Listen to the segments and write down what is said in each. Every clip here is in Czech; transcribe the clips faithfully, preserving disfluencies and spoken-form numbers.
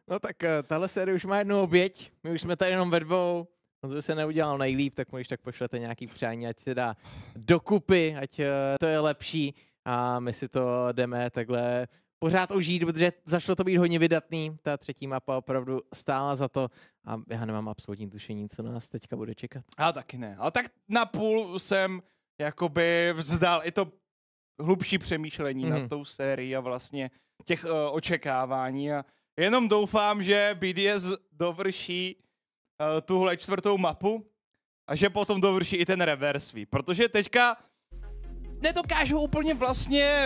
No tak tahle série už má jednu oběť, my už jsme tady jenom ve dvou, on to se neudělal nejlíp, tak mu když tak pošlete nějaký přání, ať se dá dokupy, ať to je lepší a my si to jdeme takhle pořád užít, protože zašlo to být hodně vydatný, ta třetí mapa opravdu stála za to a já nemám absolutní tušení, co nás teďka bude čekat. Já taky ne, ale tak na půl jsem jakoby vzdal i to hlubší přemýšlení mm. nad tou sérií a vlastně těch uh, očekávání a jenom doufám, že B D S dovrší uh, tuhle čtvrtou mapu a že potom dovrší i ten reverse sweep, protože teďka nedokážu úplně vlastně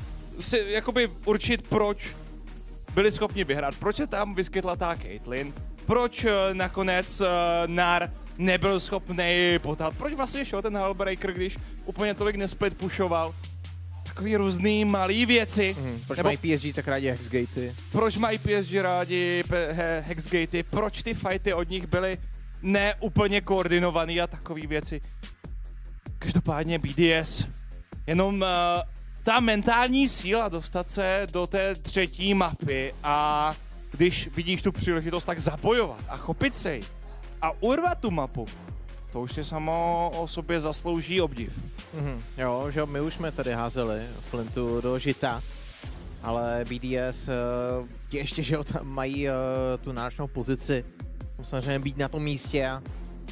si jakoby určit, proč byli schopni vyhrát, proč se tam vyskytla ta Caitlyn, proč uh, nakonec uh, Nar nebyl schopný potát, proč vlastně šel ten Hellbreaker, když úplně tolik nesplit pushoval. Takový různý malý věci. Mm, proč Nebo, mají P S G tak rádi Hexgatey? Proč mají P S G rádi he, Hexgatey? Proč ty fighty od nich byly neúplně koordinovaný a takové věci? Každopádně B D S. Jenom uh, ta mentální síla dostat se do té třetí mapy a když vidíš tu příležitost, tak zabojovat a chopit se ji a urvat tu mapu. To už si samo o sobě zaslouží obdiv. Mm-hmm. Jo, že my už jsme tady házeli Flintu do žita, ale B D S uh, ještě, že tam mají uh, tu náročnou pozici, samozřejmě být na tom místě a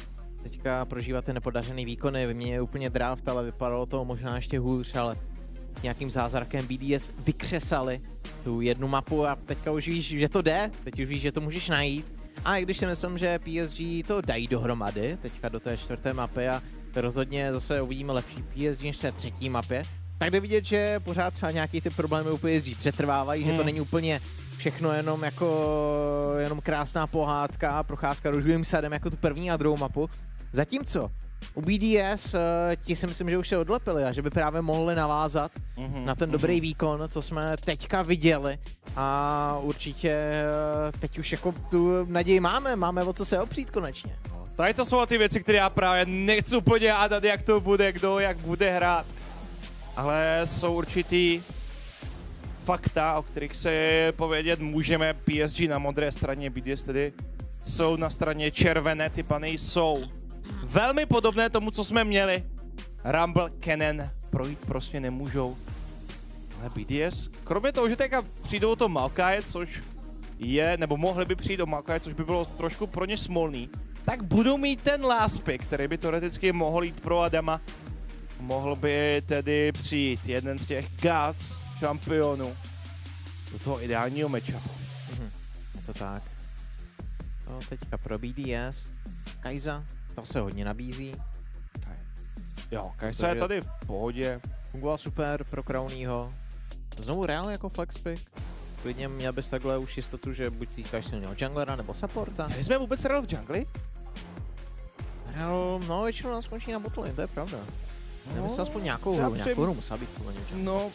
teďka prožívat ty nepodařený výkony, vyměnili úplně draft, ale vypadalo to možná ještě hůř, ale nějakým zázrakem B D S vykřesali tu jednu mapu a teďka už víš, že to jde, teď už víš, že to můžeš najít. A i když si myslím, že P S G to dají dohromady, teďka do té čtvrté mapy a rozhodně zase uvidíme lepší P S G než té třetí mapě, tak jde vidět, že pořád třeba nějaký ty problémy u P S G přetrvávají, hmm. že to není úplně všechno jenom jako jenom krásná pohádka, procházka růžovým sadem jako tu první a druhou mapu. Zatímco u B D S ti si myslím, že už se odlepili a že by právě mohli navázat mm-hmm, na ten dobrý mm-hmm. výkon, co jsme teďka viděli a určitě teď už jako tu naději máme, máme o co se opřít konečně. Tady to jsou ty věci, které já právě nechci úplně hádat, jak to bude, kdo jak bude hrát, ale jsou určitý fakta, o kterých se povědět můžeme. P S G na modré straně, B D S tedy jsou na straně červené, ty pany jsou velmi podobné tomu, co jsme měli. Rumble, Kennen projít prostě nemůžou. Ale B D S, kromě toho, že teďka přijdou to Maokai, což je, nebo mohli by přijít do Maokai, což by bylo trošku pro ně smolný, tak budou mít ten last pick, který by teoreticky mohl jít pro Adama. Mohl by tedy přijít jeden z těch gods šampionů do toho ideálního matchupu. Mhm, je to tak. No, teďka pro B D S, Kai'Sa. To se hodně nabízí. Jo, Kai'Sa je tady v pohodě. Fungoval super pro Crownýho. Znovu reálně jako flexpick. Klidně měl bys takhle už jistotu, že buď získáš silného junglera nebo supporta. Měli jsme vůbec real v jungli? Real, no většinou nám skončí na botlane, to je pravda. No, já myslím aspoň nějakou hru, při... nějakou hru musela být podle něčeho. No,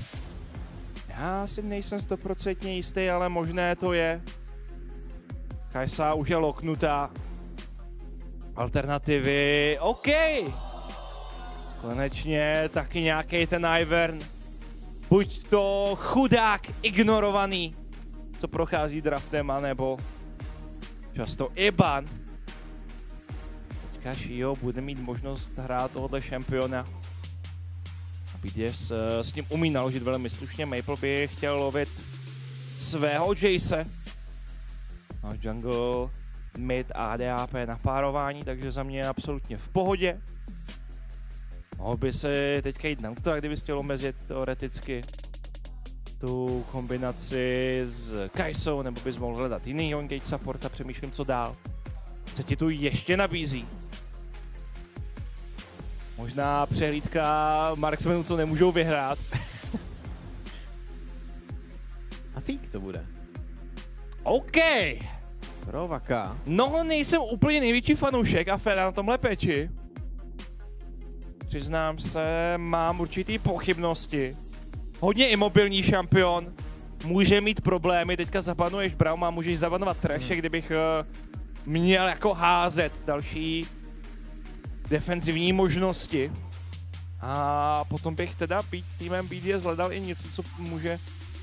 já si nejsem stoprocentně jistý, ale možné to je. Kai'Sa už je loknutá. Alternativy, OK. Konečně taky nějaký ten Ivern. Buď to chudák ignorovaný, co prochází draftem, anebo často i ban. Teďka Shio bude mít možnost hrát tohoto šampiona. A B D S s ním umí naložit velmi slušně. Maple by chtěl lovit svého Jace. No, jungle, mid a A D A P na párování, takže za mě je absolutně v pohodě. Mohl by se teďka jít na útok, kdyby chtěl omezit teoreticky tu kombinaci s Kai'Sou, nebo bys mohl hledat jiný engage support a přemýšlím, co dál. Co ti tu ještě nabízí? Možná přehlídka marksmanů, co nemůžou vyhrát. A fík to bude. OK. Rovaka. No, nejsem úplně největší fanoušek a Fera na tomhle peči. Přiznám se, mám určitý pochybnosti. Hodně imobilní šampion. Může mít problémy, teďka zabanuješ Brauma a můžeš zabanovat Trashe, hmm. kdybych uh, měl jako házet další defenzivní možnosti. A potom bych teda být týmem B D S hledal i něco, co může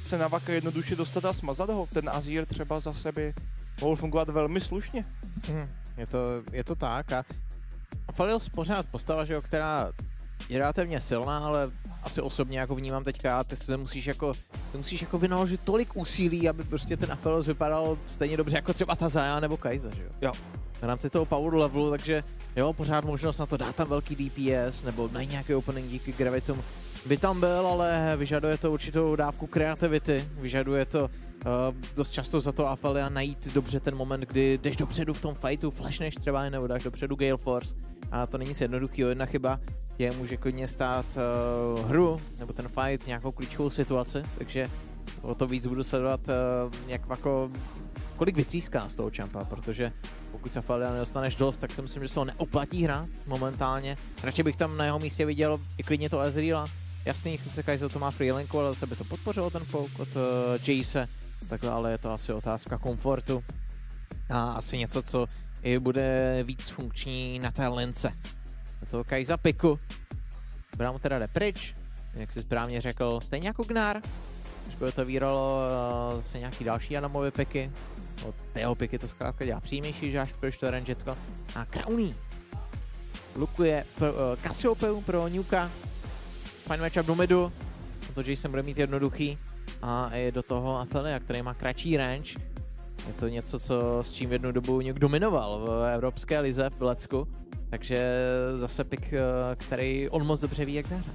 se na Vaka jednoduše dostat a smazat ho. Ten Azir třeba za sebe mohl fungovat velmi slušně. Hmm, je, to, je to tak a Aphelios pořád postava, že jo, která je relativně silná, ale asi osobně jako vnímám teďka, ty se musíš jako, ty musíš jako vynaložit tolik úsilí, aby prostě ten Aphelios vypadal stejně dobře jako třeba ta Zaya nebo Kai'Sa, že jo? Jo. V rámci toho power levelu, takže jo, pořád možnost na to dát tam velký D P S, nebo najít nějaký opening díky Gravitum by tam byl, ale vyžaduje to určitou dávku kreativity, vyžaduje to uh, dost často za to Aphelia najít dobře ten moment, kdy jdeš dopředu v tom fightu, flashneš třeba, nebo dáš dopředu Gale Force a to není nic jednoduchého, jedna chyba je může klidně stát uh, hru, nebo ten fight, nějakou klíčovou situaci, takže o to víc budu sledovat, uh, jak jako, kolik vytříská z toho čampa, protože pokud se Aphelia nedostaneš dost, tak si myslím, že se ho neoplatí hrát momentálně. Radši bych tam na jeho místě viděl i klidně to Ezreala. Jasný, sice Kai'Sa to má freelinku, ale zase by to podpořilo ten pouk od uh, Jace, takhle, ale je to asi otázka komfortu. A asi něco, co i bude víc funkční na té lince. Je to Kai'Sa piku. Bram teda jde pryč, jak jsi správně řekl, stejně jako Gnar. Když by to víralo uh, zase nějaký další Adamovy piky. Od jeho piky to zkrátka dělá příjemnější, že až pryč to rangetko. A Crowny lukuje pro, uh, Cassiopeia pro Nuka. Fajn matchup do midu, protože Jason bude mít jednoduchý a i do toho Athelia, který má kratší range. Je to něco, co s čím jednu dobu někdo dominoval v Evropské lize v Lecku, takže zase pick, který on moc dobře ví, jak zahrát.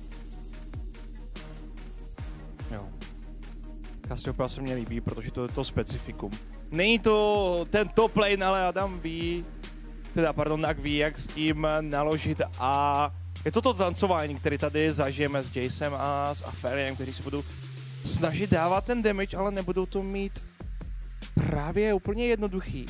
Jo. Cassiopeia se mně líbí, protože to je to specifikum. Není to ten top lane, ale Adam ví, teda pardon, Nak ví, jak s tím naložit a je to to tancování, který tady zažijeme s Jacem a s Apheliem, kteří se budou snažit dávat ten damage, ale nebudou to mít právě úplně jednoduchý.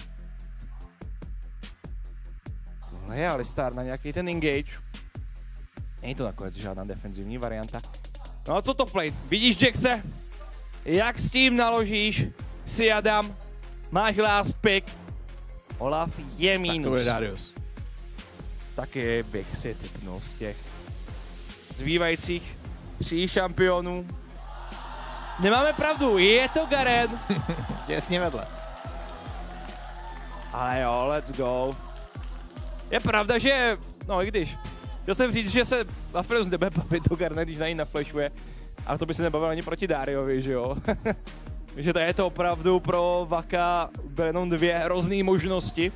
Tohle je Alistar na nějaký ten engage. Není to nakonec žádná defenzivní varianta. No a co to play? Vidíš, Jaxe? Jak s tím naložíš? Si Adam, máš last pick. Olaf je mínus. Tak to bude Darius. Taky bych si tipnul z těch zbývajících tří šampionů. Nemáme pravdu, je to Garen. Těsně vedle. Ale jo, let's go. Je pravda, že, no i když, chtěl jsem říct, že se Aphelios nebude bavit do Garena, když na ní naflashuje, ale to by se nebavil ani proti Dariovi, že jo. že tady je to opravdu pro Vaka jenom dvě hrozný možnosti.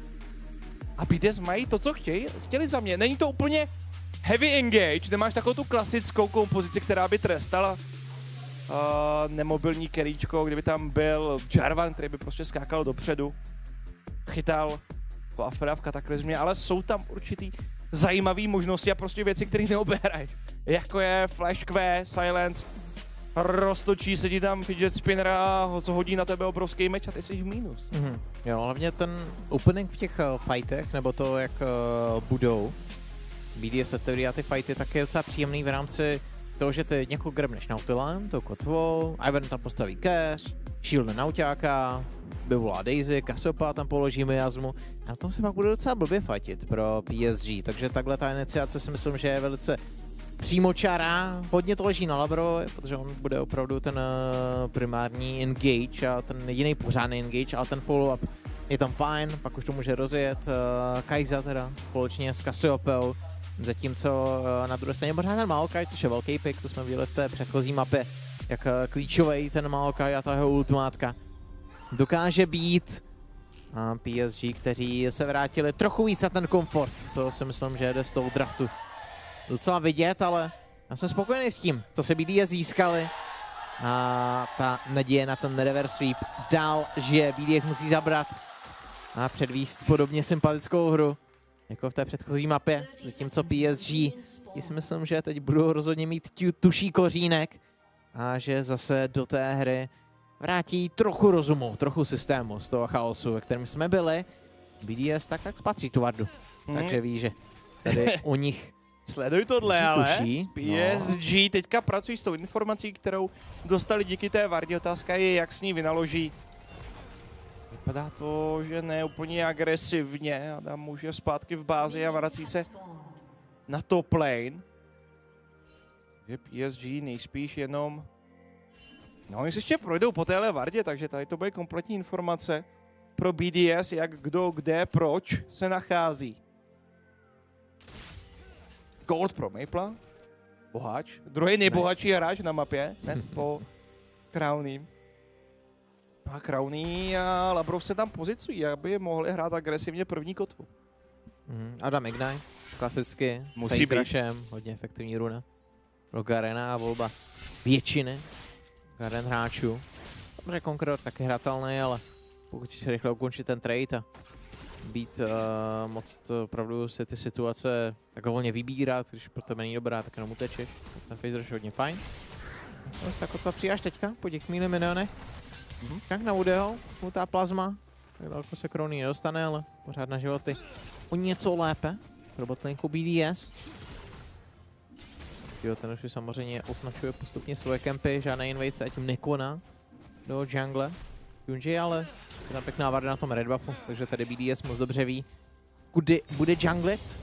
A B T S mají to, co chtějí, chtěli za mě. Není to úplně heavy engage, nemáš takovou tu klasickou kompozici, která by trestala uh, nemobilní keríčko, kdyby tam byl Jarvan, který by prostě skákal dopředu, chytal Afra v kataklizmě, ale jsou tam určitý zajímavé možnosti a prostě věci, které neobehrají. Jako je Flash Q, Silence, roztočí se ti tam fidget spinner a hodí na tebe obrovský meč a ty jsi v mínus. Mm-hmm. Jo, hlavně ten opening v těch uh, fightech, nebo to, jak uh, budou B D S a ty fighty, tak je docela příjemný v rámci toho, že ty někoho grebneš Nautilem, tou kotvou, Ivern tam postaví cash, shield na Nauťáka, vyvolá Daisy, Cassiopeia tam položí miasmu a na tom se pak bude docela blbě fightit pro P S G, takže takhle ta iniciace si myslím, že je velice přímočará, hodně to leží na Labro, protože on bude opravdu ten uh, primární engage a ten jediný pořádný engage, ale ten follow-up je tam fajn, pak už to může rozjet uh, Kai'Sa teda společně s Cassiopeiou, zatímco uh, na druhé straně pořád ten Maokai, což je velký pick, to jsme viděli v té předchozí mapě, jak uh, klíčový ten Maokai a ta jeho ultimátka dokáže být. A P S G, kteří se vrátili trochu víc na ten komfort, to si myslím, že jde z toho draftu docela vidět, ale já jsem spokojený s tím, co se B D S získali. A ta naděje na ten reverse sweep dál žije, B D S musí zabrat a předvíst podobně sympatickou hru, jako v té předchozí mapě, zatímco P S G, si myslím, že teď budou rozhodně mít tuší kořínek a že zase do té hry vrátí trochu rozumu, trochu systému z toho chaosu, ve kterém jsme byli. B D S tak tak spatří tu vardu, mm. takže ví, že tady u nich sleduj tohle, ale tuší. P S G no. teďka pracují s tou informací, kterou dostali díky té vardě. Otázka je, jak s ní vynaloží. Vypadá to, že ne úplně agresivně. Adam může zpátky v bázi a vrací se na top lane. Je P S G nejspíš jenom No, oni se ještě projdou po téhle vardě, takže tady to bude kompletní informace pro B D S, jak kdo, kde, proč se nachází. Gold pro Maple, boháč, druhý nejbohatší nice. hráč na mapě, hned po Crowny. A Crowny a Labrov se tam pozicují, aby mohli hrát agresivně první kotvu. Mm, Adam Ignite, klasicky, musí být. Rushem, hodně efektivní runa. Pro Garena a volba většiny Garen hráčů. Dobře, Conqueror taky hratelný, ale pokud chceš rychle ukončit ten trade a být uh, moc to, opravdu si ty situace tak volně vybírat, když pro tebe není dobrá, tak jenom utečeš. Ten Phase Rush je hodně fajn. Ale se jako to přijáš teďka po těch míli minionech. Mm-hmm. Tak na Udeho, ta plazma. Tak daleko se Crowny nedostane, ale pořád na životy o něco lépe pro botlinku B D S. Jo, ten už samozřejmě označuje postupně svoje kempy, žádné invade se tím nekoná do jungle. Junji, ale je tam pěkná varda na tom red buffu, takže tady B D S moc dobře ví, kudy bude junglit.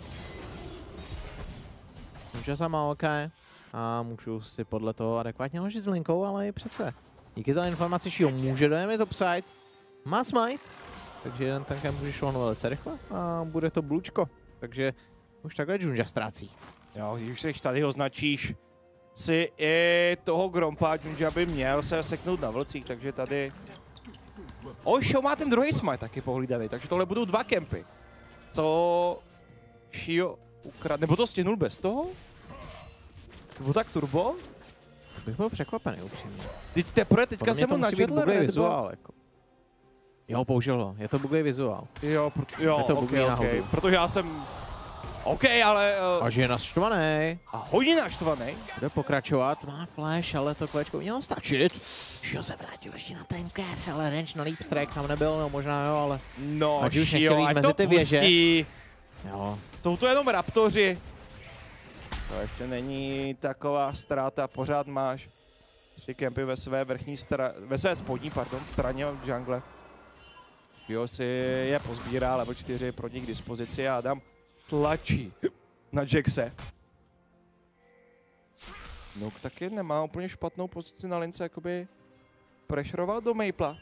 Junji za Maokai a můžu si podle toho adekvátně ložit s linkou, ale i přece. Díky té informaci Shio může dojet topside, má smite, takže jeden ten camp může šlon velice rychle a bude to blučko, takže už takhle Junji ztrácí. Jo, když se tady označíš si i toho Grompa, Junji by měl se seknout na vlcích, takže tady... O, Shio má ten druhý smite taky pohlídaný, takže tohle budou dva kempy. Co Shio ukradne, nebo to stihnul bez toho? Nebo tak turbo? Bych byl překvapený upřímně. Teď teprve teďka jsem mu načetl vizuál, jako. Jo, použil ho, je to buglej vizuál. Jo, proto, jo, je to okay, okay. Protože já jsem... OK, ale... Uh... A že je naštvaný. A hodně naštvaný. Bude pokračovat, má flash, ale to kolečko mělo stačit. Shio se vrátil ještě na ten cash, ale range na leap strike tam nebyl, no možná jo, ale... No, ať už Shio, ať mezi to ty věže. Věže. Jo. Jsou to jenom raptoři. To ještě není taková ztráta, pořád máš tři kempy ve své vrchní stra... ve své spodní, pardon, straně v jungle. Shio si je pozbírá, level čtyři pro ní k dispozici a Adam tlačí na Jaxe. Nuk taky nemá úplně špatnou pozici na lince, jakoby pressuroval do Maple.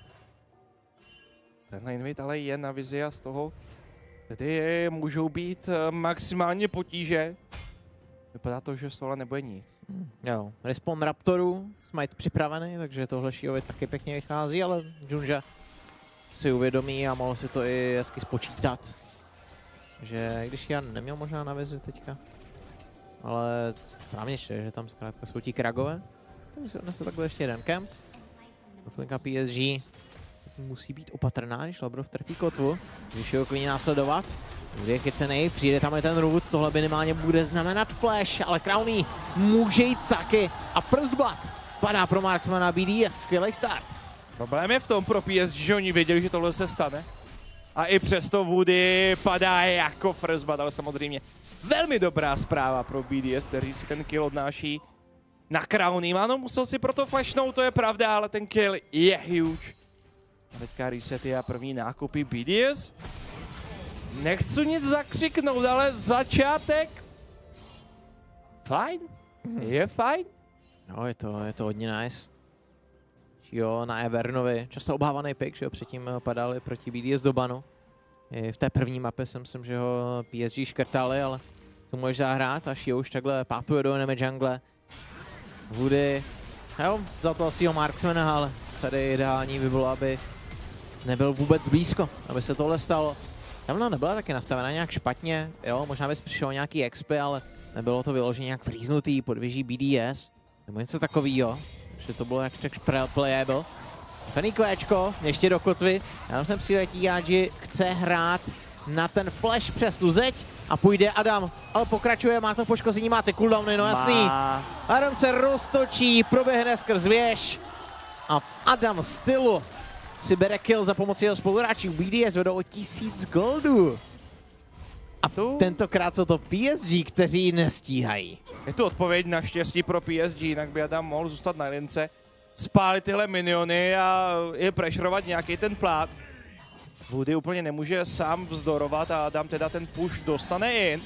Tenhle invade ale je na vizi a z toho tedy můžou být maximálně potíže. Vypadá to, že z tohle nebude nic. Hmm, jo, respawn Raptoru, smite připravený, takže tohle Shiovi taky pěkně vychází, ale Junji si uvědomí a mohl si to i hezky spočítat. Že když já neměl možná na vizi teďka, ale správně šli, že tam zkrátka jsou ti kragové. Takže se odnese takhle ještě jeden camp. Flinka P S G musí být opatrná, když Labrov trefí kotvu. Když ho klidně následovat. Bude chycený, přijde tam i ten root, tohle minimálně bude znamenat flash, ale Crowny může jít taky. A first blood padá pro Marksmana B D S, skvělý start. Problém je v tom pro P S G, že oni věděli, že tohle se stane. A i přesto Woody padá jako first blood, ale samozřejmě velmi dobrá zpráva pro B D S, kteří si ten kill odnáší na Crowny. Ano, musel si proto flashnout, to je pravda, ale ten kill je huge. A teďka resety a první nákupy B D S. Nechci nic zakřiknout, ale začátek fajn, je fajn. No, je to, je to hodně nice. Jo, na Evernovi, často obávaný pick, že jo, předtím padali proti B D S do banu. I v té první mapě jsem myslím, že ho P S G škrtali, ale to můžeš zahrát a Shio už takhle pathuje do enemy jungle. Woody, jo, za to asi ho Marksmana, ale tady ideální by bylo, aby nebyl vůbec blízko, aby se tohle stalo. Tamhle nebyla taky nastavená nějak špatně, jo, možná bys přišel nějaký X P, ale nebylo to vyloženě nějak frýznutý, podvěží B D S, nebo něco takovýho, že to bylo jak tak playable. Fený kvéčko, ještě do kotvy, já jsem přiletí, že chce hrát na ten flash přes tu zeď a půjde Adam, ale pokračuje, má to poškození, máte cooldowny, no jasný. Má. Adam se roztočí, proběhne skrz věž a v Adam stylu si bere kill za pomoci jeho spoluhráčů. B D S vedou o tisíc goldů. A tu? Tentokrát jsou to P S G, kteří nestíhají. Je to odpověď naštěstí pro P S G, jinak by Adam mohl zůstat na lince, spálit tyhle miniony a je prešrovat nějaký ten plát. Woody úplně nemůže sám vzdorovat a Adam teda ten push dostane in.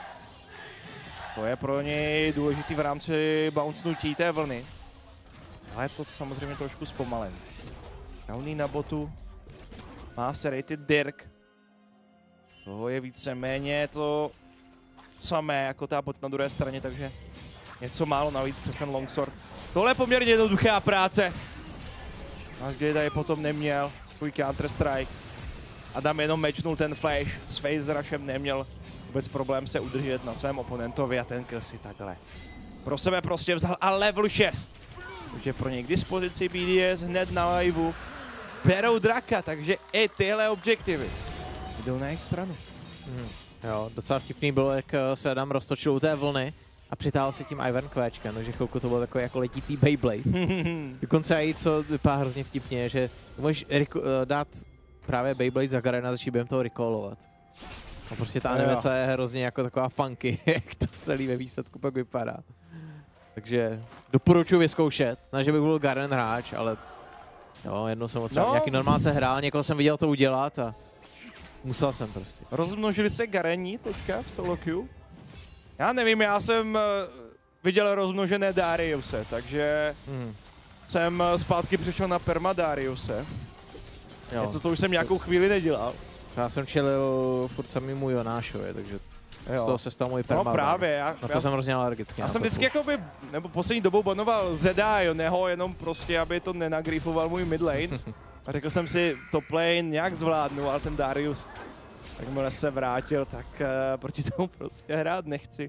To je pro něj důležitý v rámci bouncnutí té vlny. Ale je to samozřejmě trošku zpomalený. Downy na botu. Má se rated Dirk. Toho je víceméně to samé jako ta bot na druhé straně, takže něco málo navíc přes ten longsword. Tohle je poměrně jednoduchá práce. Až Jada je potom neměl svůj Counter-Strike. Adam jenom matchnul ten flash, s Phase Rushem neměl vůbec problém se udržet na svém oponentovi a ten kill si takhle pro sebe prostě vzal a level šest. Takže pro něj k dispozici B D S hned na liveu. Berou draka, takže i tyhle objektivy jdou na jejich stranu. Hmm. Jo, docela vtipný bylo, jak se Adam roztočil u té vlny a přitáhl si tím Ivern Kvéčka, no, že chvilku to bylo takový jako letící Beyblade. Dokonce i co vypadá hrozně vtipně, že můžeš dát právě Beyblade za Garena, začít během toho recallovat. A prostě ta animace je hrozně jako taková funky, jak to celý ve výsledku pak vypadá. Takže doporučuji vyzkoušet, ne že bych byl Garen hráč, ale jo, jednou jsem třeba no. nějaký normálce hrál, někoho jsem viděl to udělat a musel jsem prostě. Rozmnožili se Gareni teďka v solo queue? Já nevím, já jsem uh, viděl rozmnožené Dariuse, takže hmm. jsem zpátky přišel na perma Dariuse. Jo. Něco, co už jsem nějakou chvíli nedělal. Já jsem čelil furt samýmu Jonášovi, takže jo. z toho se stal můj perma. No právě. Já, na to já jsem hrozně alergický. Já jsem vždycky jakoby, nebo poslední dobou banoval Zeda a Joneho, jenom prostě, aby to nenagrifoval můj mid lane. A řekl jsem si, top lane nějak zvládnu, ale ten Darius, jakmile se vrátil, tak uh, proti tomu prostě hrát nechci.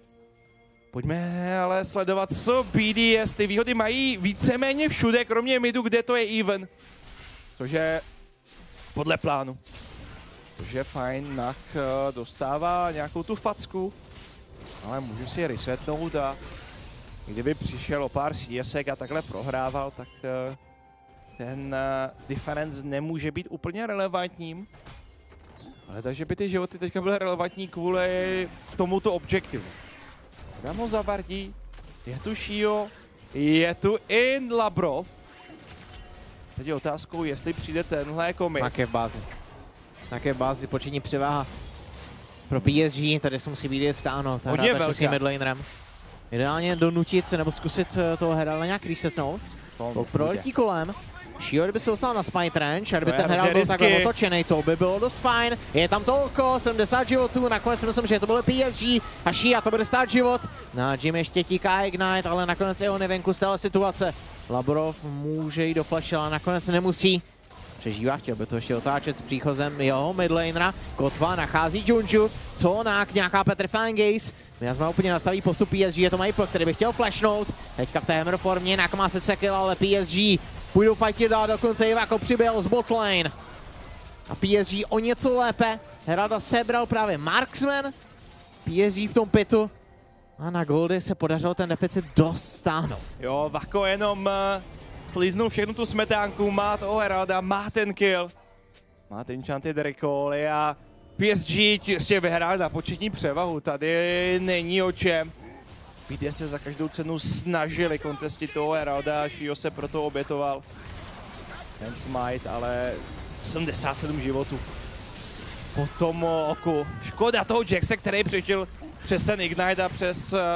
Pojďme ale sledovat, co B D S, ty výhody mají víceméně všude, kromě midu, kde to je even. Což je podle plánu. Což je fajn, Nak uh, dostává nějakou tu facku, ale můžu si je resetnout a kdyby přišel o pár C S ek a takhle prohrával, tak uh, ten uh, difference nemůže být úplně relevantním. Ale takže by ty životy teďka byly relevantní kvůli tomuto objektivu. Dám ho zavardí, je tu Shio, je tu in Labrov. Teď je otázkou, jestli přijde tenhle komik. Také v bázi. Také v bázi, početní převáha pro P S G, tady se musí být stáhnout. Ta hra s tím midlanerem. Ideálně donutit nebo zkusit toho Heralda nějak resetnout. Proletí kolem. Shio, kdyby se dostal na Smite Range, a kdyby ten Herald byl takhle otočený, to by bylo dost fajn. Je tam tolko, sedmdesát životů, nakonec myslím, že to bylo P S G a Shia to bude stát život. Na Jim ještě tíká Ignite, ale nakonec je on venku z téhle situace. Labrov může jít do flash, ale nakonec nemusí. Přežívá, chtěl by to ještě otáčet s příchozem jeho midlanera. Kotva nachází Junju, co Nak, nějaká Petrifying Gaze. Miasma úplně nastaví postup P S G, je to Maple, který by chtěl flashnout. Teďka v té hammer formě, Nak má sice kill, ale P S G půjdou fightit dál, dokonce Ivako přibyl z botlane. A P S G o něco lépe. Heralda sebral právě Marksman. P S G v tom pitu. A na Goldy se podařilo ten deficit dost stáhnout. Jo, Vako jenom uh, slíznul všechnu tu smetánku, má toho Heralda, má ten kill. Má ten enchanted recall a P S G ještě vyhrál na početní převahu, tady není o čem. B D S se za každou cenu snažili kontestit toho Heralda, Shio se proto obětoval. Ten smite, ale sedmdesát sedm životů. Po tom oku. Škoda toho Jackse, který přišel přes ten Ignite a přes uh,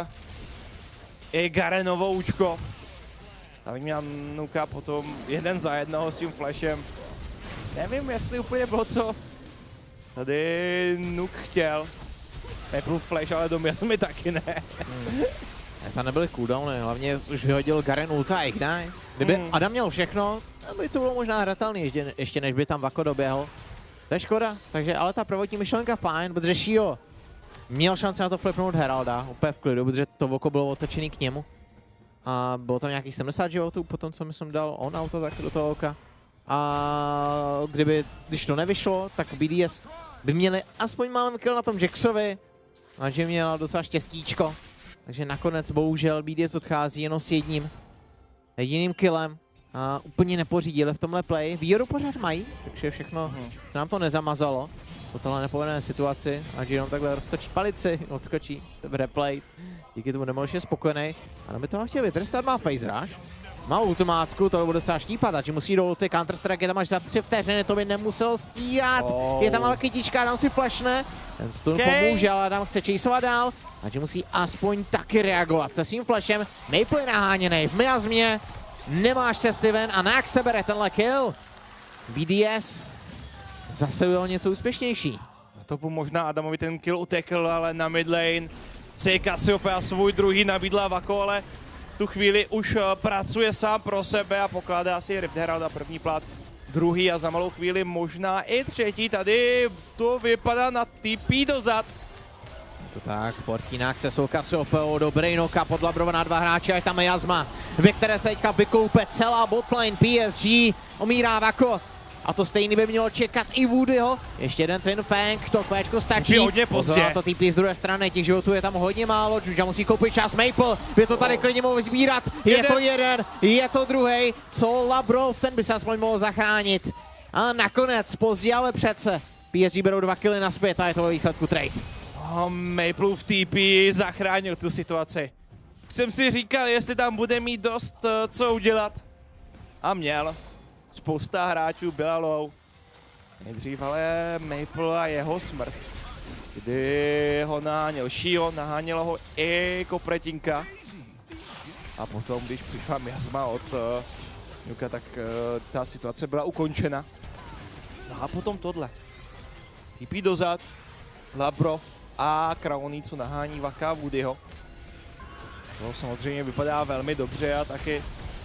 i Garenovo účko. Tak měl Nuka potom jeden za jednoho s tím flashem. Nevím, jestli úplně bylo co tady Nuk chtěl. Nebyl flash, ale doměl mi taky ne. Hmm. Tam nebyly cooldowny, hlavně už vyhodil Garen ulta a Ignite. Kdyby hmm. Adam měl všechno, by to bylo možná hratelný, ještě, ještě než by tam Vako doběhl. To je škoda, takže ale ta prvotní myšlenka fajn, protože Shio měl šanci na to flipnout Heralda, úplně v klidu, protože to oko bylo otočený k němu. A bylo tam nějakých sedmdesát životů, potom co myslím dal on auto tak do toho oka. A kdyby, když to nevyšlo, tak B D S by měli aspoň málem kill na tom Jaxovi. A že měl docela štěstíčko. Takže nakonec bohužel B D S odchází jenom s jedním. Jediným killem. A úplně nepořídili v tomhle play. Výhodu pořád mají, takže všechno hmm. se nám to nezamazalo. Po tohle nepovedené situaci. A že jenom takhle roztočí palici, odskočí v replay. Díky tomu nemohl je spokojený. A by toho chtěl vytrestat, má face rush. Má ultimátku, to bude docela štípat, takže musí do ulty, Counter-Strike je tam až za tři vteřiny, to by nemusel stíhat. Oh. Je tam ale kytička, Adam si flashne. Ten stun okay. pomůže, ale Adam chce chaseovat dál. Takže musí aspoň taky reagovat se svým flashem. Maple je naháněnej v miasmě. nemáš cesty ven a Nax se bere tenhle kill. B D S zase bylo něco úspěšnější. Na topu možná Adamovi ten kill utekl, ale na midlane si Cassiopeia svůj druhý nabídla Vako, ale tu chvíli už pracuje sám pro sebe a pokládá si Rift Heralda první plat, druhý a za malou chvíli možná i třetí. Tady to vypadá na T P dozad. To tak, Portinák se jsou Cassiopeou, dobrý noka pod Labrova na dva hráče, a je tam Jazma, ve které se teďka vykoupe celá botlane. P S G, omírá Vako. A to stejný by mělo čekat i Woodyho. Ještě jeden Twin Fang, to kvéčko stačí. Hodně pozdě. To T P z druhé strany, těch životů je tam hodně málo. Junja musí koupit čas, Maple by to tady klidně mohl sbírat. Je jeden. to jeden, je to druhý. Co Labrov, ten by se aspoň mohl zachránit. A nakonec, pozdě, ale přece. P S G berou dva killy naspět a je to ve výsledku trade. Oh, Mapleův T P zachránil tu situaci. Jsem si říkal, jestli tam bude mít dost uh, co udělat. A měl. Spousta hráčů byla low. Nejdřív ale Maple a jeho smrt. Kdy ho naháněl Shion, naháněla ho i Kopretinka. A potom, když přišla miasma od uh, Nuka, tak uh, ta situace byla ukončena. No a potom tohle. T P dozad, Labrov a Crowny, co nahání Vaka Woodyho. To samozřejmě vypadá velmi dobře a taky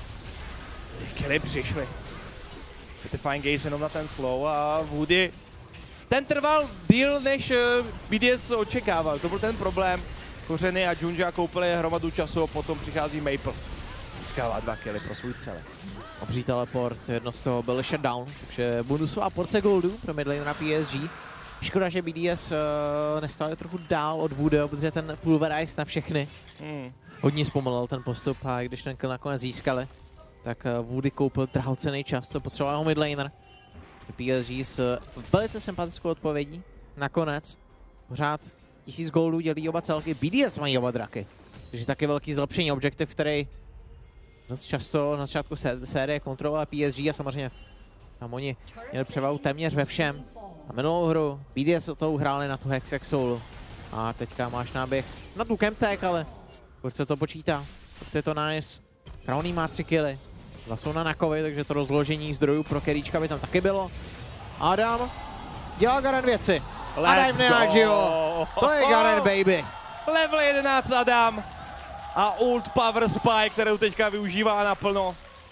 ty killy přišly. Ty Fine Gaze jenom na ten slow a Woody, ten trval díl než B D S očekával, to byl ten problém. Kořeny a Junja koupili hromadu času a potom přichází Maple. Získává dva killy pro svůj celek. Obří teleport, jedno z toho byl shutdown, takže bonusová porce goldu pro midlane na P S G. Škoda, že B D S uh, nestále trochu dál od Woodyho, protože ten pulverize na všechny hmm. hodně zpomalil ten postup a když ten kill nakonec získali, tak Woody koupil drahocenný čas, co potřeboval jeho midlaner. P S G s velice sympatickou odpovědí. Nakonec pořád tisíc goldů dělí oba celky. B D S mají oba draky. Takže taky velký zlepšení. Objektiv, který dost často na začátku série kontroloval P S G a samozřejmě tam oni měli převahu téměř ve všem. A minulou hru B D S o to hráli na tu Hexex Soul. A teďka máš náběh na tu Chemtech, ale proč se to počítá? To je to nice. Crowny má tři killy. Dva jsou na Nakovi, takže to rozložení zdrojů pro Keríčka by tam taky bylo. Adam dělá Garen věci. Adam Neagio. To je Garen, baby. Level jedenáct Adam. A ult Power Spike, kterou teďka využívá naplno.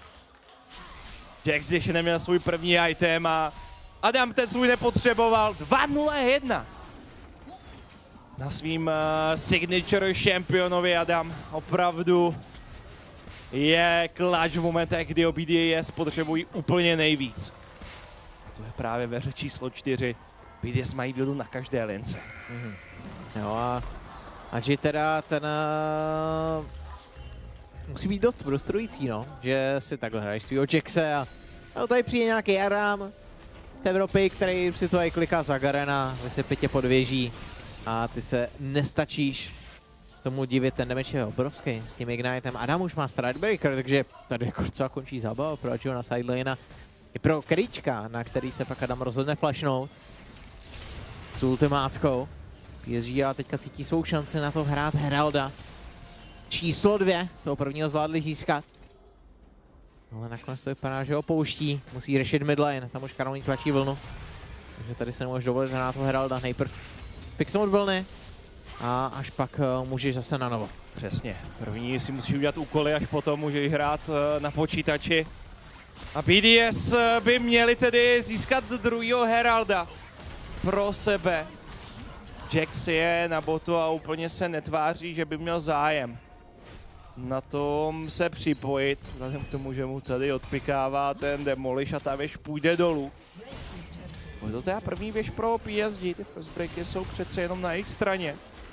Jax ještě neměl svůj první item a Adam ten svůj nepotřeboval. dva nula jedna. Na svým uh, signature championovi Adam opravdu je clutch v momentech, kdy B D S potřebují úplně nejvíc. To je právě ve hře číslo čtyři. B D S mají výhodu na každé lince. Mm-hmm. Jo a, a že teda ten uh, musí být dost frustrující, no, že si takhle hraješ svýho Jaxe a no, tady přijde nějaký Aram z Evropy, který si to aj kliká za Garena, vysype tě pod věží a ty se nestačíš tomu divit, ten damage je obrovský s tím Ignitem. Adam už má Stridebreaker, takže tady jako docela končí zábava pro Adžio na sidelane i pro Keríčka, na který se pak Adam rozhodne flashnout s ultimátkou. P S G a teďka cítí svou šanci na to hrát Heralda. Číslo dvě, toho prvního zvládli získat. Ale nakonec to vypadá, že ho pouští, musí řešit midlane, tam už Karolín tlačí vlnu. Takže tady se nemůžeš dovolit hrát toho Heralda, nejprv fixnout vlny a až pak uh, můžeš zase na novo. Přesně, první si musíš udělat úkoly, až potom můžeš hrát uh, na počítači. A B D S by měli tedy získat druhého Heralda pro sebe. Jax je na botu a úplně se netváří, že by měl zájem na tom se připojit, vzhledem k tomu, že mu tady odpikává ten Demolish a ta věž půjde dolů. Bude to teda první věž pro P S G, ty first breaky jsou přece jenom na jejich straně.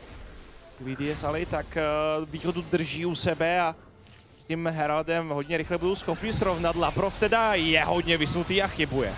B D S ale i tak uh, výhodu drží u sebe a s tím Heraldem hodně rychle budou schopni srovnat. Labrov teda je hodně vysnutý a chybuje.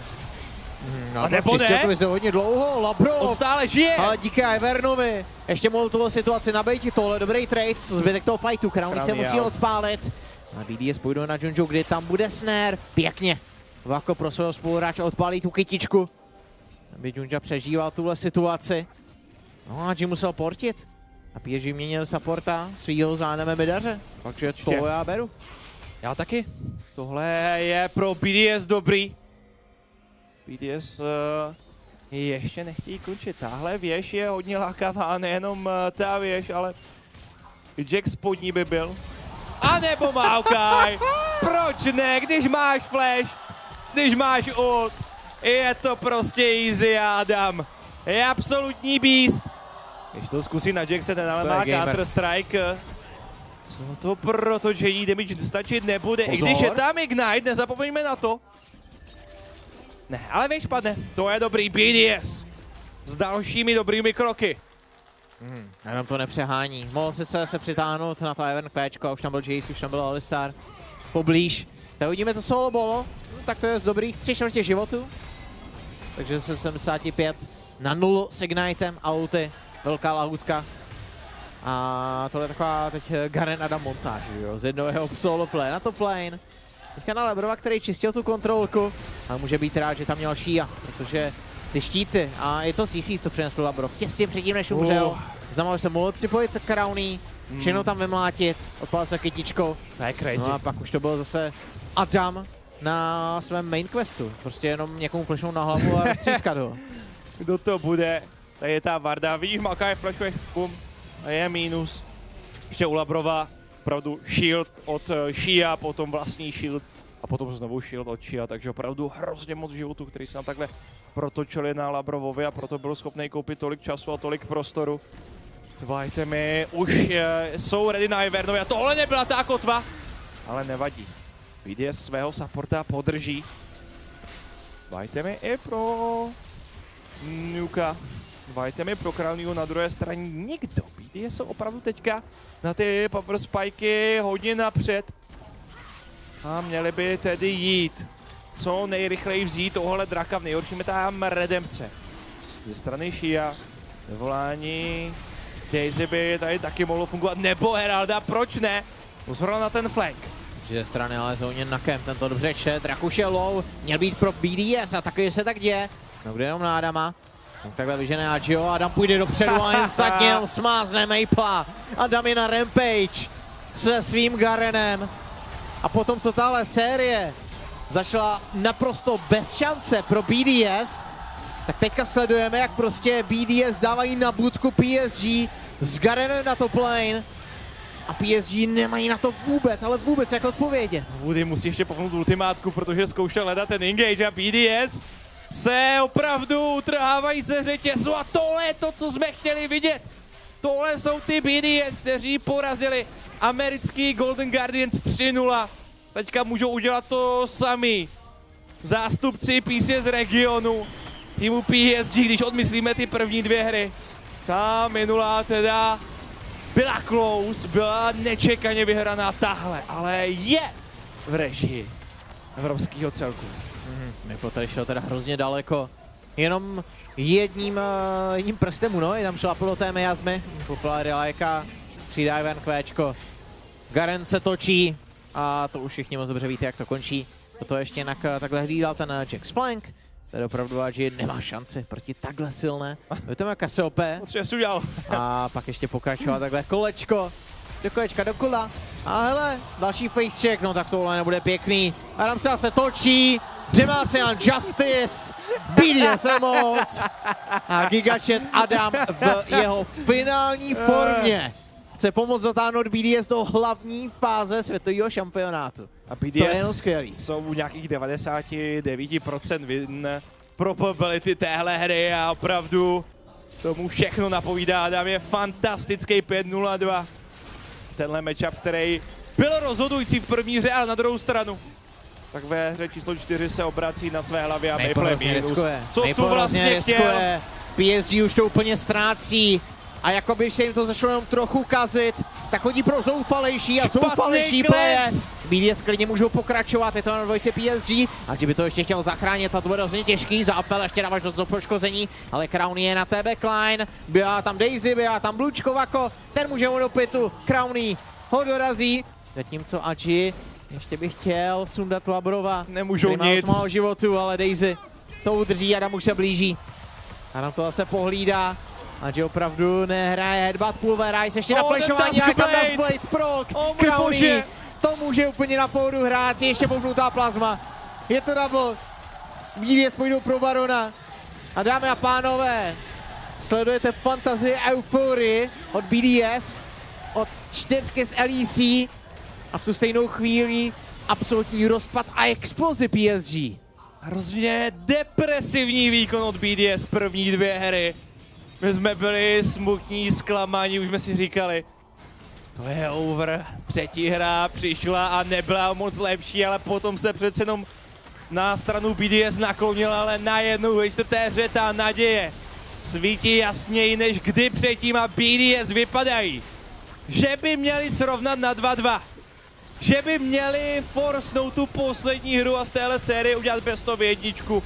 No, a nebo ne? To je hodně dlouho, Labrov. On stále žije. Ale díky Ivernovi. Ještě mohl tuhle situaci nabejt, tohle dobrý trade, co zbytek toho fightu, Crowny se musí odpálit. A B D S půjdou na Junju, kdy tam bude snare. Pěkně. Vako pro svého spoluhráče odpálí tu kytičku. Aby Junja přežíval tuhle situaci. No a Jim musel portit. A P S G měnil supporta svýho zájemem midaře. Takže to já beru. Já taky. Tohle je pro B D S dobrý. B D S uh, ještě nechtějí končit. Tahle věž je hodně lákavá, nejenom uh, ta věž, ale Jack spodní by byl. A nebo Maokai. Proč ne, když máš flash, když máš ult, je to prostě easy, Adam. Je absolutní beast. Když to zkusí na Jack, se ten ale má Counter-Strike. Co to proto, že jí damage stačit nebude. Pozor. I když je tam Ignite, nezapomeňme na to. Ne, ale víš, padne. To je dobrý B D S. S dalšími dobrými kroky. Hmm, jenom to nepřehání. Mohl si se, se přitáhnout na to Ivern Quečko, už tam byl Jace, už tam byl Alistar. Poblíž. Tak uvidíme to solo bolo. No, tak to je z dobrých tři čtvrtě životu. Takže se sedmdesát pět na nulu s Ignitem a ulty. Velká lahůdka. A tohle je taková teď Garen Adam montáž, jo, z jednoho jeho solo play na top lane. Teďka na Labrova, který čistil tu kontrolku, ale může být rád, že tam měl Shia, protože ty štíty a je to C C, co přinesl Labrov. Těsně předtím, než umřel, uh. znamená, že se mohl připojit k Crowny, mm. všechno tam vymlátit, odpal se kytičkou. To je crazy. No a pak už to byl zase Adam na svém main questu, prostě jenom někomu flashnout na hlavu a roztřískat ho. Kdo to bude? Tady je ta Varda, vidíš, Maokai flashuje, bum. A je mínus. Ještě u Labrova, opravdu shield od uh, Shia, potom vlastní shield a potom znovu shield od Shia, takže opravdu hrozně moc životu, který se nám takhle protočili na Labrovovi a proto byl schopný koupit tolik času a tolik prostoru. Dva itemy už uh, jsou ready na Ivernovi a tohle nebyla ta kotva, ale nevadí. B D S svého supporta podrží. Dva itemy i pro Nuka. Dva itemy pro Crownyho na druhé straně nikdo. B D S jsou opravdu teďka na ty power spiky hodně napřed. A měli by tedy jít co nejrychleji vzít tohle draka, v nejhorším je tam redempce. Ze strany Shia, vyvolání Daisy by tady taky mohlo fungovat, nebo Heralda, proč ne? Pozor na ten flank. Ze strany ale zóně Nakem, tento dobře čet, drak už je low, měl být pro B D S a taky se tak děje. No kde jenom na Adama. Tak takhle vyžené Agio, Adam půjde dopředu a instantně jenom smázne Maple. Adam je na Rampage se svým Garenem. A potom, co tahle série začala naprosto bez šance pro B D S, tak teďka sledujeme, jak prostě B D S dávají na budku P S G s Garenem na top lane. A P S G nemají na to vůbec, ale vůbec jak odpovědět. Woody musí ještě pohnout ultimátku, protože zkoušel hledat ten engage a B D S se opravdu utrhávají ze řetězu a tohle je to, co jsme chtěli vidět. Tohle jsou ty B D S, kteří porazili americký Golden Guardians tři nula. Teďka můžou udělat to sami. Zástupci P C S regionu, týmu P S G, když odmyslíme ty první dvě hry. Ta minulá teda byla close, byla nečekaně vyhraná tahle, ale je v režii evropského celku. Maple tady šel teda hrozně daleko. Jenom jedním, uh, jedním prstem mu, no, je tam šlapl do té miasmy. Populary lajka, přijde Ivern Quečko. Garen se točí a to už všichni moc dobře víte, jak to končí. Toto ještě jinak uh, takhle hlídal ten uh, Jack Splank. Tady opravdu že nemá šanci proti takhle silné. Víte, jak Cassiope. A pak ještě pokračovat takhle kolečko. Do kolečka, do kola. A hele, další face check, no tak tohle nebude pěkný. Adam se zase točí. Demacian Justice, B D S emote a Gigachat Adam v jeho finální formě chce pomoct zatáhnout B D S do hlavní fáze světového šampionátu. A B D S jsou u nějakých devadesát devět procent win probability téhle hry a opravdu tomu všechno napovídá. Adam je fantastický pět nula dva. Tenhle matchup, který byl rozhodující v první hře, ale na druhou stranu tak ve hře číslo čtyři se obrací na své hlavě a Maple minus. Co Maple tu vlastně chtěl? P S G už to úplně ztrácí a jakoby se jim to začalo jenom trochu kazit, tak chodí pro zoufalejší a zoufalejší pleje. B D S klidně můžou pokračovat, je to na dvojce P S G a kdyby to ještě chtěl zachránit, a to bude hrozně těžký, Zápel ještě dáváš do poškození, ale Crowny je na té backline, byla tam Daisy, byla tam Blučkovako, ten může mu do pitu, Crowny ho dorazí, zatímco Agi ještě bych chtěl sundat Labrova. Nemůžou nic. Málo životu, ale Daisy to udrží, Adam už se blíží. Adam to zase pohlídá. Agi opravdu nehraje headbutt, pulverize, ještě oh, na flashování, Blade prok, oh, Crowny to může úplně na pohodu hrát, ještě bouchnutá plazma. Je to double. B D S půjdou pro Barona. A dámy a pánové, sledujete fantazii euforii od B D S, od čtyřky z L E C a v tu stejnou chvíli absolutní rozpad a explozi P S G. Hrozně depresivní výkon od B D S první dvě hry. My jsme byli smutní, zklamaní, už jsme si říkali, to je over. Třetí hra přišla a nebyla moc lepší, ale potom se přece jenom na stranu B D S naklonila, ale najednou ve čtvrté hře ta naděje svítí jasněji než kdy předtím a B D S vypadají, že by měli srovnat na dva dva. Že by měli forcenout tu poslední hru a z téhle série udělat best of jedničku.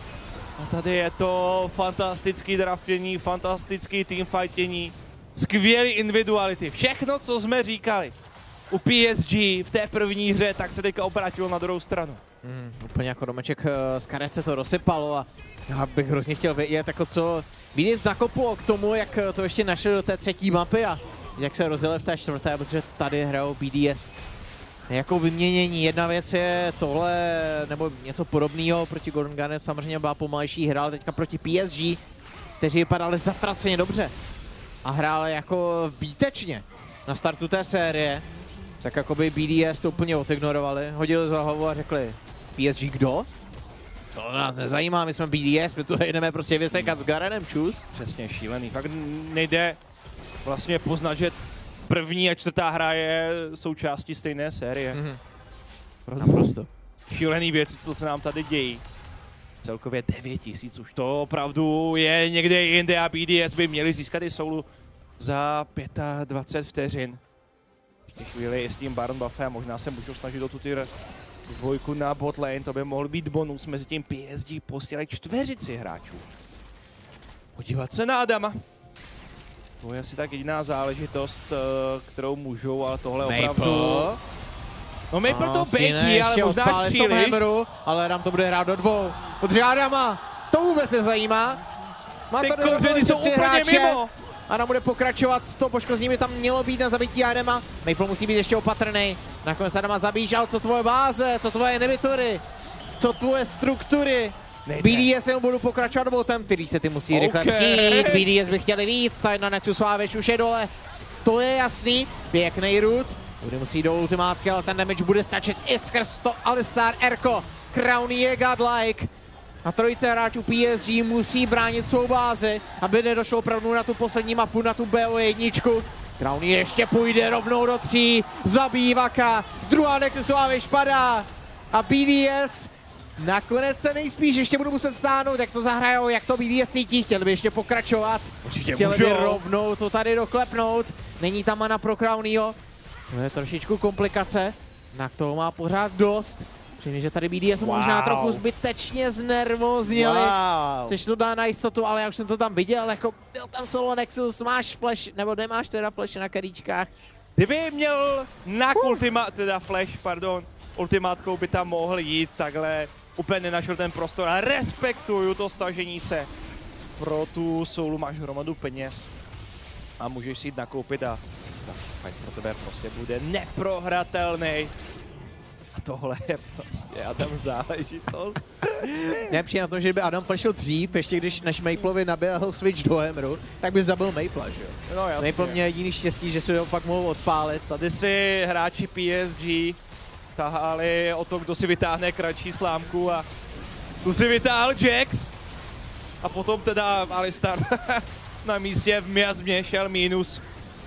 A tady je to fantastický draftění, fantastický teamfightění, skvělý individuality. Všechno, co jsme říkali u P S G v té první hře, tak se teďka obrátilo na druhou stranu. Mm, úplně jako domeček z karet se to rozsypalo a já bych hrozně chtěl vědět, jako co B D S nakoplo k tomu, jak to ještě našli do té třetí mapy a jak se rozjeli v té čtvrté, protože tady hrajou B D S jako vyměnění. Jedna věc je tohle, nebo něco podobného proti Gordon Garnet, samozřejmě byla pomalejší hra, ale teďka proti P S G, kteří vypadali zatraceně dobře a hráli jako výtečně na startu té série, tak jako by B D S to úplně odignorovali, hodili za hlavu a řekli P S G kdo? To nás nezajímá, my jsme B D S, my tu jdeme prostě vysekat s Garenem, čus. Přesně, šílený, fakt nejde vlastně poznat, že první a čtvrtá hra je součástí stejné série. Mm-hmm. Naprosto. Šílený věci, co se nám tady dějí. Celkově devět tisíc, už to opravdu je někde jinde a B D S by měli získat i soulu za dvacet pět vteřin. Ještě chvíli je s tím Baron buffem, možná se můžou snažit o tu tyr dvojku na bot lane, to by mohl být bonus, mezi tím P S G postělají čtveřici hráčů. Podívat se na Adama. To je asi tak jediná záležitost, kterou můžou, ale tohle Maple. opravdu... No Maple to Asi bejtí, ale možná příliš. Hammeru, ale Adam to bude hrát do dvou. Podře Adama, to vůbec nezajímá. Má Ty tady kořeny jsou úplně hráče. mimo. Adam bude pokračovat, to poškození by tam mělo být na zabití Adama. Maple musí být ještě opatrný. Nakonec Adama zabíš, ale co tvoje báze, co tvoje inhibitory, co tvoje struktury. Nejde. B D S jenom budou pokračovat botem, který se ty musí rychle Okay. přijít. B D S by chtěli víc, ta jedna Nexus Svávěč už je dole. To je jasný, pěkný root. Bude musí do ultimátky, ale ten damage bude stačit i skrz to Alistar, Erko, Crowny je godlike. A trojice hráčů P S G musí bránit svou bázi, aby nedošlo opravdu na tu poslední mapu, na tu B O jedna. Crowny ještě půjde rovnou do tří, zabíjí Vaka, druhá Nexusová věž padá a B D S nakonec se nejspíš ještě budu muset stáhnout, jak to zahrajou, jak to B D S cítí, chtěli by ještě pokračovat, Určitě chtěli by můžou. rovnou to tady doklepnout, není tam mana pro Crownyho, to je trošičku komplikace, na toho má pořád dost. Přijde, že tady B D S wow. možná trochu zbytečně znervoznili. Wow. Což to dá na jistotu, ale já už jsem to tam viděl, jako byl tam solo Nexus, máš flash, nebo nemáš teda flash na karíčkách. Kdyby měl na uh. ultima, teda flash, pardon, ultimátkou by tam mohl jít, takhle úplně nenašel ten prostor a respektuju to stažení se. Pro tu soulu máš hromadu peněz a můžeš si jít nakoupit a tak pro tebe prostě bude neprohratelný. A tohle je prostě Adam záležitost. Mě přijde na tom, že kdyby Adam flashil dřív, ještě když než Mapleovi naběhl switch do Hammeru, tak by zabil Maple, že jo? No jasně. Maple měl jediný štěstí, že si ho pak mohl odpálit. Tady si hráči P S G tahali o to, kdo si vytáhne kratší slámku a tu si vytáhl Jax. A potom teda Alistar na místě v miazmě šel mínus.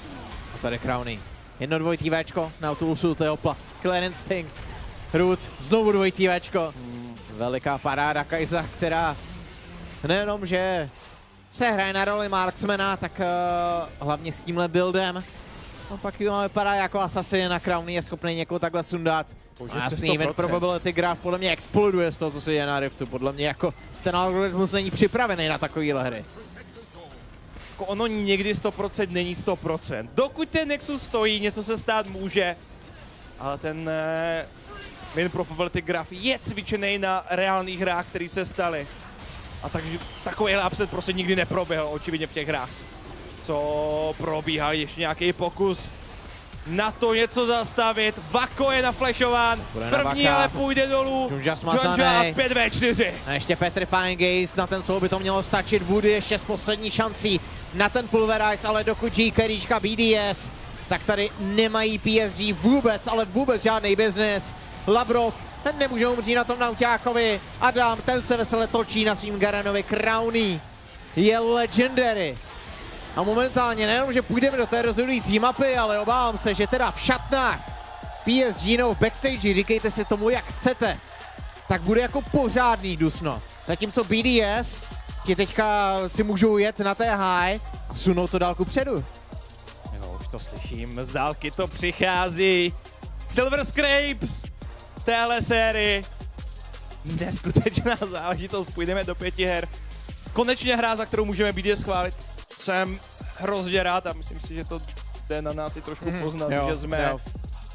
A tady Crowny. Jedno dvojitý Včko na Utulusu Teopla. Clear Instinct. Root, znovu dvojitý Včko. Hmm. Veliká paráda Kaiza, která nejenom, že se hraje na roli marksmana, tak uh, hlavně s tímhle buildem. No pak Yuna vypadá jako Assassin a Crowny je schopný někoho takhle sundat. A jasný event probability graph podle mě exploduje z toho, co se děje na Riftu. Podle mě jako ten algoritmus není připravený na takovýhle hry. Ono někdy sto procent není sto procent. Dokud ten Nexus stojí, něco se stát může. Ale ten eh, win probability graph je cvičený na reálných hrách, které se staly. A takže takový upset prostě nikdy neproběhl, očividně v těch hrách. Co probíhal ještě nějaký pokus na to něco zastavit. Vako je naflešován, první ale půjde dolů. Junja smazaný. pět ve čtyři. A ještě Petrifying Gaze, na ten soul by to mělo stačit. Woody ještě s poslední šancí na ten Pulverize, ale dokud G Keríčka B D S, tak tady nemají P S G vůbec, ale vůbec žádný business. Labrov nemůže umřít na tom Nauťákovi. Adam, ten se vesele točí na svým Garenovi. Crowny je legendary. A momentálně nejenom, že půjdeme do té rozhodující mapy, ale obávám se, že teda v šatnách P S G nebo v backstage, říkejte si tomu jak chcete, tak bude jako pořádný dusno. Zatímco B D S ti teďka si můžou jet na té high a sunou to dálku předu. Jo, už to slyším, z dálky to přichází. Silver Scrapes v téhle sérii. Neskutečná záležitost, půjdeme do pěti her. Konečně hra, za kterou můžeme B D S schválit. Jsem hrozně rád a myslím si, že to jde na nás i trošku poznat, mm, jo, že jsme jo.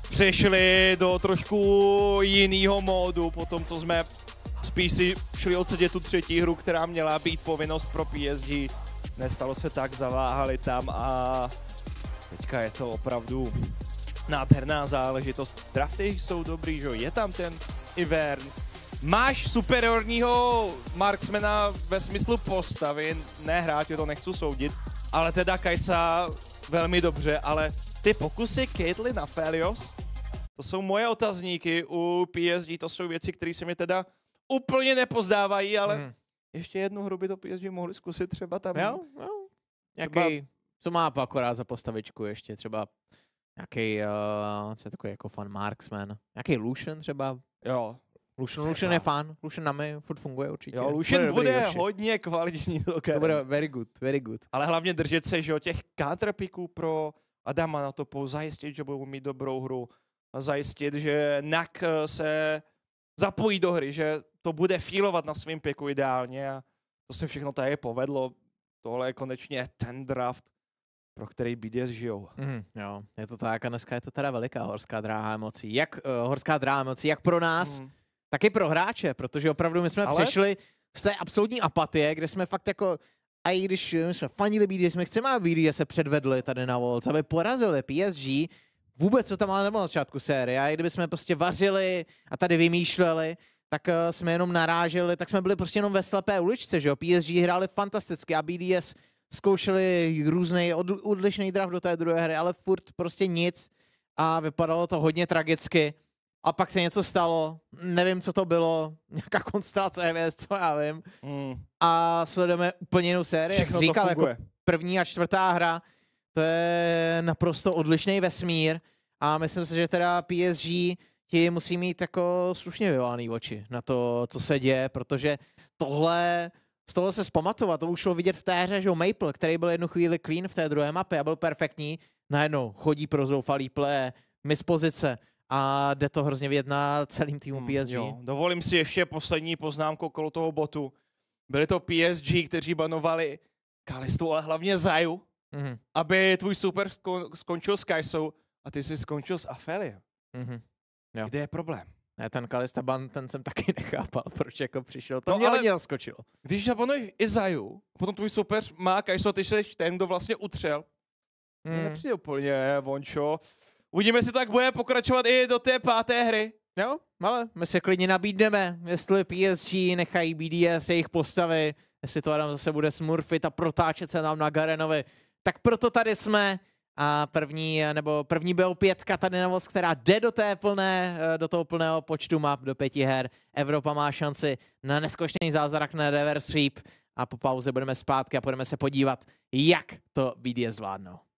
přešli do trošku jiného módu po tom, co jsme spíš si šli odsedět tu třetí hru, která měla být povinnost pro P S G. Nestalo se tak, zaváhali tam a teďka je to opravdu nádherná záležitost. Drafty jsou dobrý, že je tam ten Ivern. Máš superiorního marksmana ve smyslu postavy, ne hráče, to nechci soudit, ale teda Kajsa velmi dobře, ale ty pokusy Caitlyn a Felios, to jsou moje otazníky u P S G, to jsou věci, které se mi teda úplně nepozdávají, ale hmm. ještě jednu hru by to P S G mohli zkusit třeba tam. Jo, jo. Nějaký, co má akorát za postavičku ještě, třeba nějaký, uh, co je takový jako fan marksman, nějaký Lucian třeba. Jo. Lucian, Lucian je fan, Lucian na mě furt funguje určitě. Jo, Lucian bude, bude hodně kvalitní. To bude very good, very good. Ale hlavně držet se, že o těch counterpicků pro Adama na topu, zajistit, že budou mít dobrou hru, zajistit, že Nak se zapojí do hry, že to bude feelovat na svým piku ideálně a to se všechno tady povedlo. Tohle je konečně ten draft, pro který B D S žijou. Mm, jo, je to tak a dneska je to teda veliká horská dráha emocí. Jak uh, horská dráha emocí, jak pro nás, mm. tak i pro hráče, protože opravdu my jsme Ale... přišli z té absolutní apatie, kde jsme fakt jako, a i když my jsme fanili B D S, my chceme, aby B D S se předvedli tady na Worlds, aby porazili P S G, vůbec co tam ale nebylo na začátku série, a i kdyby jsme prostě vařili a tady vymýšleli, tak uh, jsme jenom naráželi, tak jsme byli prostě jenom ve slepé uličce, že jo, P S G hráli fantasticky a B D S zkoušeli různý od, odlišný draft do té druhé hry, ale furt prostě nic a vypadalo to hodně tragicky. A pak se něco stalo, nevím, co to bylo, nějaká konstelace hvězd, co já vím. Mm. A sledujeme úplně jinou sérii, jak jsi říkal, jako první a čtvrtá hra, to je naprosto odlišný vesmír a myslím si, že teda P S G ti musí mít jako slušně vyvalaný oči na to, co se děje, protože tohle, z toho se zpamatovat, to už šlo vidět v té hře, že Maple, který byl jednu chvíli clean v té druhé mapě a byl perfektní, najednou chodí pro zoufalý play, miss pozice, a jde to hrozně vidět na celým týmu hmm, P S G. Jo. Dovolím si ještě poslední poznámku okolo toho botu. Byli to P S G, kteří banovali Kalistu, ale hlavně Zaju, mm-hmm. aby tvůj super sko skončil s Kajsou a ty jsi skončil s Apheliou. Mm-hmm. Kde je problém? Ne, ten Kalista ban, ten jsem taky nechápal, proč jako přišel. To no, mě hodně zaskočilo. Když zabanuješ i Zaju, potom tvůj super má Kajsu a ty jsi ten, kdo vlastně utřel. Mm. To nepřijde úplně, Vončo. Uvidíme, jestli to tak bude pokračovat i do té páté hry. Jo, ale my se klidně nabídneme, jestli P S G nechají B D S jejich postavy, jestli to Adam zase bude smurfit a protáčet se nám na Garenovi. Tak proto tady jsme a první, nebo první B O pět tady na voz, která jde do, té plné, do toho plného počtu map, do pěti her. Evropa má šanci na neskutečný zázrak na reverse sweep a po pauze budeme zpátky a budeme se podívat, jak to B D S zvládnou.